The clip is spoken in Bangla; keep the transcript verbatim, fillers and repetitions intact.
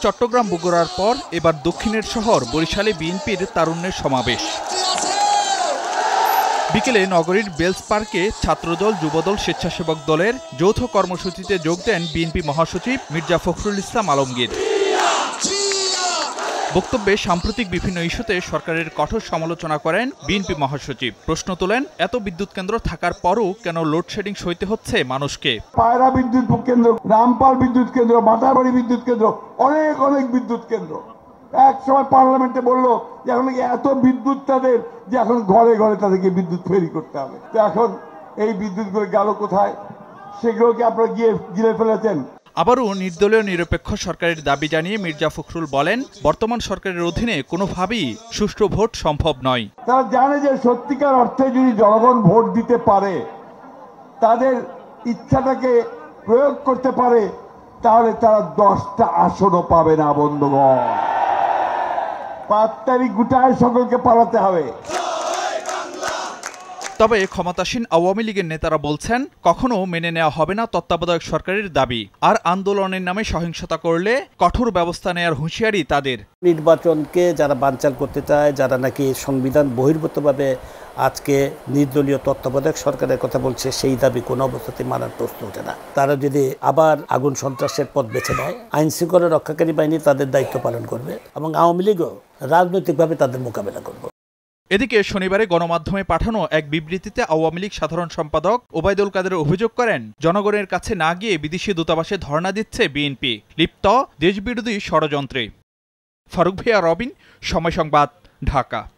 চট্টগ্রাম বগুড়ার পর এবার দক্ষিণের শহর বরিশালে বিএনপির তারুণ্যের সমাবেশ। বিকেলে নগরীর বেলস পার্কে ছাত্রদল, যুবদল, স্বেচ্ছাসেবক দলের যৌথ কর্মসূচিতে যোগ দেন বিএনপি মহাসচিব মির্জা ফখরুল ইসলাম আলমগীর। বক্তব্যে সাম্প্রতিক বিভিন্ন ইস্যুতে সরকারের কঠোর সমালোচনা করেন বিএনপি মহাসচিব। প্রশ্ন তোলেন, এত বিদ্যুৎ কেন্দ্র থাকার পরও কেন লোডশেডিং সইতে হচ্ছে মানুষকে? পায়রা বিদ্যুৎ কেন্দ্র, রামপাল বিদ্যুৎ কেন্দ্র, মাতারবাড়ি বিদ্যুৎ কেন্দ্র, অনেক অনেক বিদ্যুৎ কেন্দ্র। এক সময় পার্লামেন্টে বললো যে এখন এত বিদ্যুৎ তাদের যে এখন ঘরে ঘরে তাদেরকে বিদ্যুৎ ফেরি করতে হবে। তো এখন এই বিদ্যুৎগুলো গেল কোথায়? সেগুলোকে আপনারা গিয়ে গিলে ফেলেছেন। আবারও নির্দলীয় নিরপেক্ষ সরকারের দাবি জানিয়ে মির্জা ফখরুল বলেন, বর্তমান সরকারের অধীনে কোনোভাবেই সুষ্ঠু ভোট সম্ভব নয়। তারা জানে যে সত্যিকার অর্থে যদি জনগণ ভোট দিতে পারে, তাদের ইচ্ছাটাকে প্রয়োগ করতে পারে, তাহলে তারা দশটা আসনও পাবে না। বন্ধুগণ, পাঁচ তারিখ গোটায় সকলকে পালাতে হবে। তবে ক্ষমতাসীন আওয়ামী লীগের নেতারা বলছেন, কখনো মেনে নেওয়া হবে না তত্ত্বাবধায়ক সরকারের দাবি, আর আন্দোলনের নামে সহিংসতা করলে কঠোর ব্যবস্থা নেওয়ার হুঁশিয়ারি তাদের। নির্বাচনকে যারা বানচাল করতে চায়, যারা নাকি সংবিধান বহির্ভূতভাবে আজকে নির্দলীয় তত্ত্বাবধায়ক সরকারের কথা বলছে, সেই দাবি কোনো অবস্থাতে মানার প্রশ্ন ওঠে না। তারা যদি আবার আগুন সন্ত্রাসের পথ বেছে নেয়, আইন শৃঙ্খলা রক্ষাকারী বাহিনী তাদের দায়িত্ব পালন করবে এবং আওয়ামী লীগও রাজনৈতিকভাবে তাদের মোকাবেলা করবে। এদিকে শনিবারে গণমাধ্যমে পাঠানো এক বিবৃতিতে আওয়ামী লীগ সাধারণ সম্পাদক ওবায়দুল কাদের অভিযোগ করেন, জনগণের কাছে না গিয়ে বিদেশি দূতাবাসে ধর্ণা দিচ্ছে বিএনপি, লিপ্ত দেশবিরোধী ষড়যন্ত্রে। ফারুক ভিয়া, রবিন, সময় সংবাদ, ঢাকা।